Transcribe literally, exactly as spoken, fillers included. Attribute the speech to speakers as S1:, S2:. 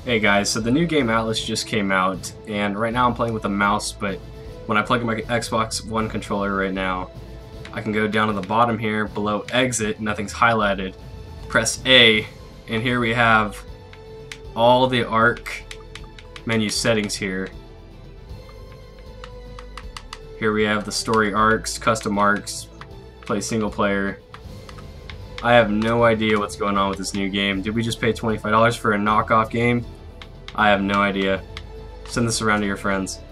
S1: Hey guys, so the new game Atlas just came out, and right now I'm playing with a mouse, but when I plug in my Xbox One controller right now, I can go down to the bottom here, below exit, nothing's highlighted, press A, and here we have all the Ark Menu settings here. Here we have the story arcs, custom arcs, play single player. I have no idea what's going on with this new game. Did we just pay twenty-five dollars for a knockoff game? I have no idea. Send this around to your friends.